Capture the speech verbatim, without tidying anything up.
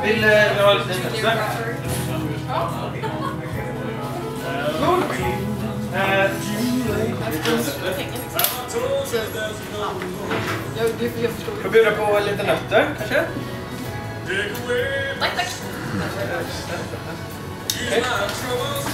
Vill ni ha lite snö? Cool! Får bjuda på lite nötter, kanske? Tack, tack. Okay.